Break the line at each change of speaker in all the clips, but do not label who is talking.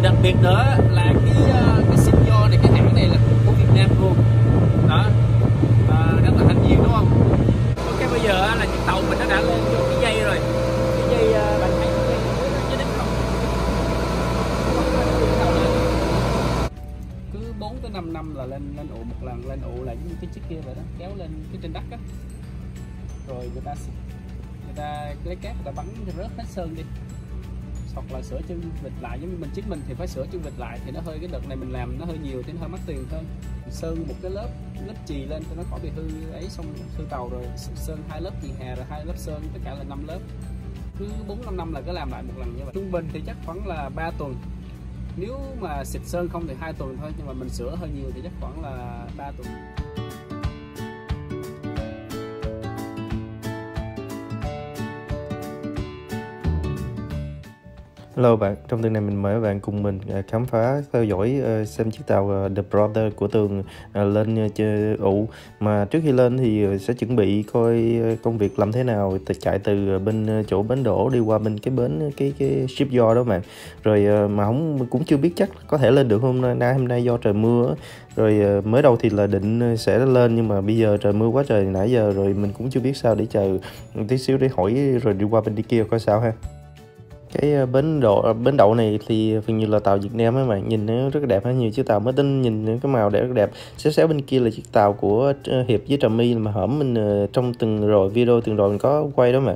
Điều đặc biệt nữa là cái Shinyo này, cái hãng này là của Việt Nam luôn đó, rất là hành diện đúng không? Ok, bây giờ là chiếc tàu mình nó đã lên vô cái dây rồi, cái dây bạn thấy cái dây nó đính không? Cứ 4 tới 5 năm là lên ụ một lần, lên ụ là như cái chiếc kia vậy đó, kéo lên cái trên đất á, rồi người ta lấy cát người ta bắn rớt hết sơn đi, hoặc là sửa chân vịt lại. Giống như mình thì phải sửa chân vịt lại thì nó hơi, cái đợt này mình làm nó hơi nhiều thì nó hơi mắc tiền hơn. Sơn một cái lớp chì lên cho nó khỏi bị hư ấy, xong hư tàu rồi sơn 2 lớp chì hà rồi 2 lớp sơn, tất cả là 5 lớp. Cứ 4-5 năm là cứ làm lại một lần như vậy. Trung bình thì chắc khoảng là 3 tuần. Nếu mà xịt sơn không thì 2 tuần thôi, nhưng mà mình sửa hơi nhiều thì chắc khoảng là 3 tuần.
Hello bạn, trong tuần này mình mời các bạn cùng mình khám phá, theo dõi xem chiếc tàu The Brother của Tường lên chơi ụ. Mà trước khi lên thì sẽ chuẩn bị coi công việc làm thế nào, chạy từ bên chỗ bến đổ đi qua bên cái bến cái shipyard đó bạn. Rồi mà cũng chưa biết chắc có thể lên được hôm nay do trời mưa. Rồi mới đầu thì là định sẽ lên, nhưng mà bây giờ trời mưa quá trời nãy giờ rồi, mình cũng chưa biết sao, để chờ tí xíu để hỏi rồi đi qua bên đi kia coi sao ha. Cái bến đậu này thì phần như là tàu Việt Nam á bạn, nhìn nó rất là đẹp ha, nhiều chiếc tàu mới tinh, nhìn cái màu đẹp rất đẹp. Xéo bên kia là chiếc tàu của Hiệp với Trà My mà hổm mình trong video từng rồi mình có quay đó mà.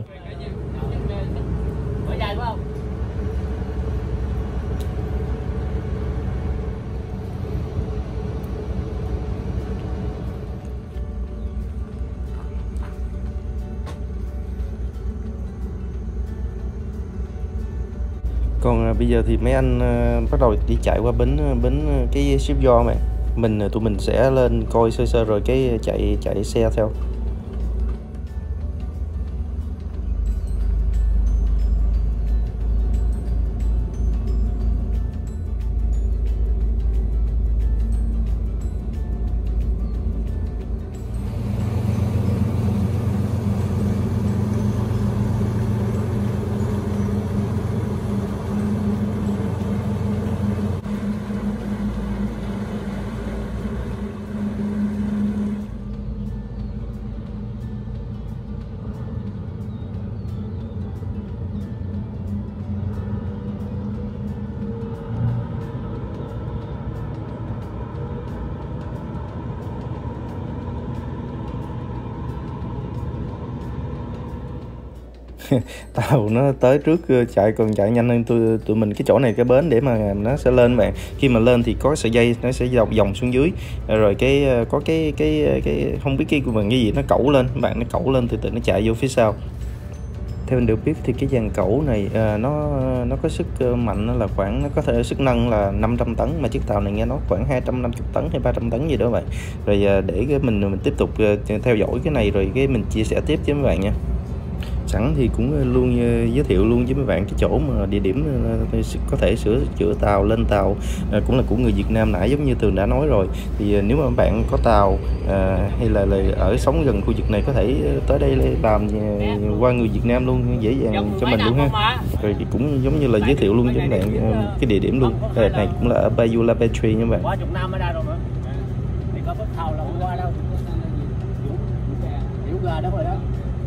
Còn bây giờ thì mấy anh bắt đầu đi chạy qua bến cái shipyard mà tụi mình sẽ lên coi sơ rồi cái chạy xe theo. Tàu nó tới trước còn chạy nhanh hơn tụi mình. Cái chỗ này cái bến để mà nó sẽ lên bạn. Khi mà lên thì có sợi dây nó sẽ vòng xuống dưới, rồi có cái không biết cái của mình cái gì nó cẩu lên bạn, nó cẩu lên từ từ nó chạy vô phía sau. Theo mình được biết thì cái dàn cẩu này nó có sức mạnh là khoảng, nó có thể sức nâng là 500 tấn, mà chiếc tàu này nghe nói khoảng 250 tấn hay 300 tấn gì đó bạn. Rồi để cái mình tiếp tục theo dõi cái này rồi cái mình chia sẻ tiếp với mấy bạn nha. Sẵn thì cũng luôn giới thiệu luôn với mấy bạn cái chỗ mà địa điểm có thể sửa chữa tàu, lên tàu cũng là của người Việt Nam nãy giống như Tường đã nói rồi. Thì nếu mà bạn có tàu hay là ở sống gần khu vực này có thể tới đây làm qua người Việt Nam luôn, dễ dàng cho mình luôn ha. Rồi cũng giống như là giới thiệu luôn với các bạn cái địa điểm luôn. Này cũng là ở Bayou La Petrie nha bạn.
Quá chục năm ở đây rồi mà. Thì có bức tàu là qua đâu. Hiểu gà đó rồi đó.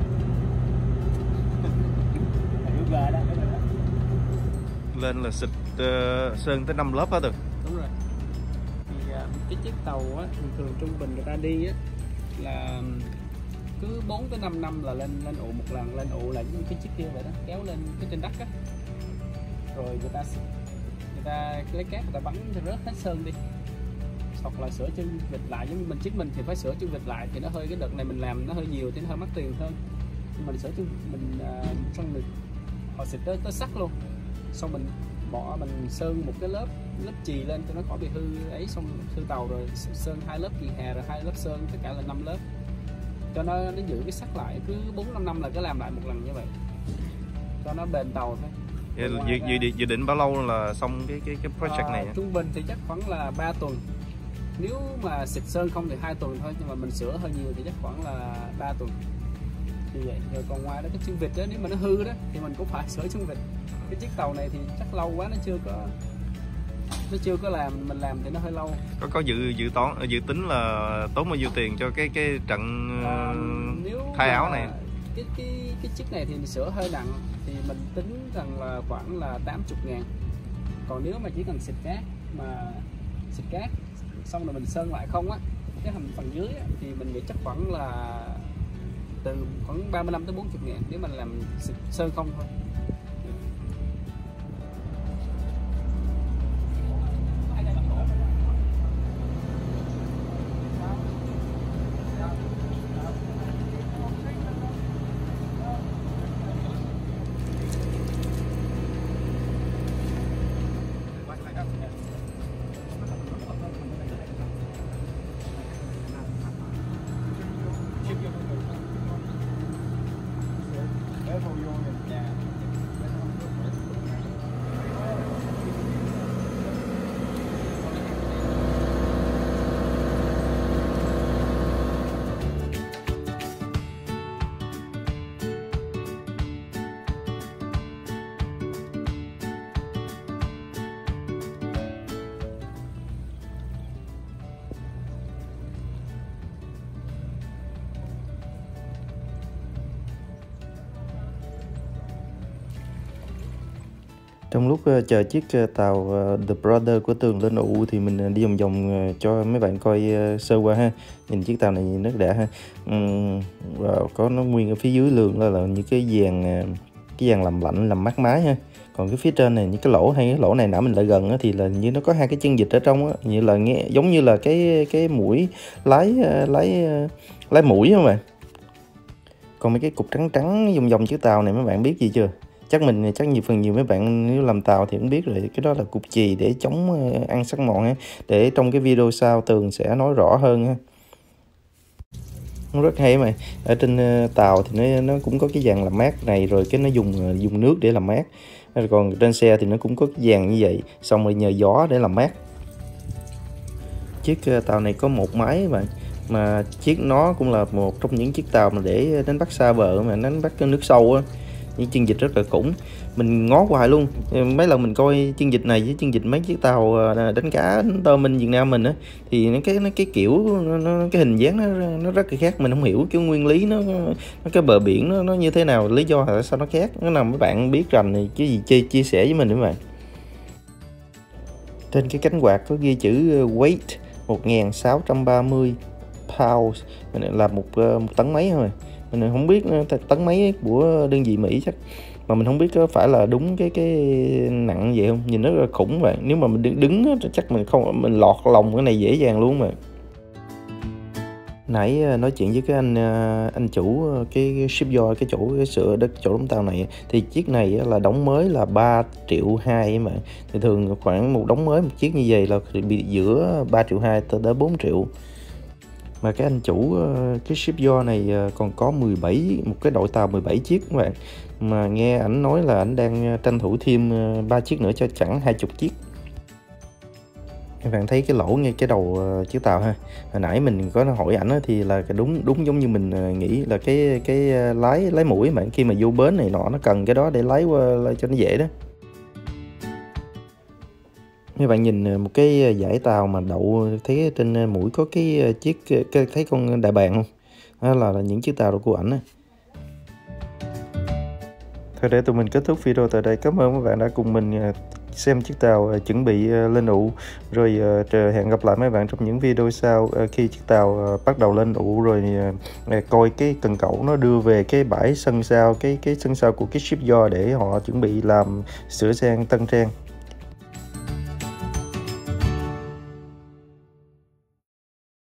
Lên là xịt sơn tới 5 lớp hết rồi.
Đúng rồi. Thì cái chiếc tàu á, thường trung bình người ta đi á là cứ 4 tới 5 năm là lên ụ một lần, lên ụ là những cái chiếc kia vậy đó, kéo lên cái trên đất á. Rồi người ta lấy cát người ta bắn rớt hết sơn đi, hoặc là sửa chân vịt lại. Giống như mình thì phải sửa chân vịt lại thì nó hơi, cái đợt này mình làm nó hơi nhiều thì nó hơi mắc tiền hơn. Mình sửa chân xong mình họ xịt tới sắt luôn, xong mình sơn một cái lớp chì lên cho nó khỏi bị hư ấy, xong hư tàu rồi sơn 2 lớp chì hà rồi 2 lớp sơn, tất cả là 5 lớp cho nó giữ cái sắt lại. Cứ 4-5 năm là cứ làm lại một lần như vậy cho nó bền tàu thôi.
Dự định bao lâu là xong cái project này?
Trung bình thì chắc khoảng là 3 tuần. Nếu mà xịt sơn không thì 2 tuần thôi, nhưng mà mình sửa hơi nhiều thì chắc khoảng là 3 tuần như vậy. Rồi còn ngoài đó cái chân vịt đó, nếu mà nó hư đó thì mình cũng phải sửa chân vịt. Cái chiếc tàu này thì chắc lâu quá nó chưa có nó chưa có làm, mình làm thì nó hơi lâu.
Có dự tính là tốn bao nhiêu tiền cho cái trận thay áo này?
Cái chiếc này thì sửa hơi nặng thì mình tính rằng là khoảng là 80.000. Còn nếu mà chỉ cần xịt cát xong rồi mình sơn lại không á, cái phần dưới á, thì mình nghĩ chắc khoảng là từ khoảng 35 tới 40.000 nếu mình làm sơn không thôi.
Trong lúc chờ chiếc tàu The Brother của Tường lên ụ thì mình đi vòng vòng cho mấy bạn coi sơ qua ha. Nhìn chiếc tàu này rất đã ha. Và có nó nguyên ở phía dưới lường là những cái dàn làm lạnh, làm mát mái ha. Còn cái phía trên này những cái lỗ hay cái lỗ này nãy mình lại gần thì là như nó có hai cái chân vịt ở trong á, như là nghe giống như là cái mũi lái mũi không bạn. Còn mấy cái cục trắng trắng vòng vòng chiếc tàu này mấy bạn biết gì chưa? Chắc nhiều mấy bạn nếu làm tàu thì cũng biết rồi, cái đó là cục chì để chống ăn sắt mòn ha. Để trong cái video sau Tường sẽ nói rõ hơn ha. Nó rất hay mà. Ở trên tàu thì nó cũng có cái dàn làm mát này, rồi cái nó dùng nước để làm mát. Còn trên xe thì nó cũng có cái dàn như vậy, xong rồi nhờ gió để làm mát. Chiếc tàu này có một máy bạn, mà nó cũng là một trong những chiếc tàu mà để đánh bắt xa bờ, mà đánh bắt nước sâu á. Những chân vịt rất là khủng, mình ngó hoài luôn. Mấy lần mình coi chân vịt này với chân vịt mấy chiếc tàu đánh cá đánh tôm bên Việt Nam mình á, thì cái kiểu cái hình dáng nó rất là khác. Mình không hiểu cái nguyên lý nó cái bờ biển nó như thế nào, lý do là sao nó khác. Nó nào mấy bạn biết rành thì cái gì chia sẻ với mình các bạn. Trên cái cánh quạt có ghi chữ weight 1630 pounds, là một tấn mấy thôi. Mình không biết tấn mấy của đơn vị Mỹ chắc, mà mình không biết có phải là đúng cái nặng vậy không. Nhìn rất là khủng bạn. Nếu mà mình đứng chắc mình lọt lòng cái này dễ dàng luôn mà. Nãy nói chuyện với cái anh chủ cái shipyard, cái chỗ đóng tàu này, thì chiếc này là đóng mới là 3,2 triệu mà. Thì thường khoảng một đóng mới một chiếc như vậy là bị giữa 3,2 triệu tới 4 triệu. Mà cái anh chủ cái shipyard này còn có một cái đội tàu 17 chiếc các bạn. Mà nghe ảnh nói là ảnh đang tranh thủ thêm 3 chiếc nữa cho chẳng 20 chiếc. Các bạn thấy cái lỗ ngay cái đầu chiếc tàu ha. Hồi nãy mình có hỏi ảnh thì là đúng giống như mình nghĩ là cái lái mũi mà khi mà vô bến này nó cần cái đó để lái qua cho nó dễ đó. Các bạn nhìn một cái dải tàu mà đậu, thấy trên mũi có cái thấy con đại bàng không? Đó là những chiếc tàu của ảnh. Thôi để tụi mình kết thúc video tại đây. Cảm ơn các bạn đã cùng mình xem chiếc tàu chuẩn bị lên ụ. Rồi hẹn gặp lại mấy bạn trong những video sau khi chiếc tàu bắt đầu lên ụ, rồi coi cái cần cẩu nó đưa về cái bãi sân sau, cái sân sau của cái shipyard để họ chuẩn bị làm sửa sang tân trang.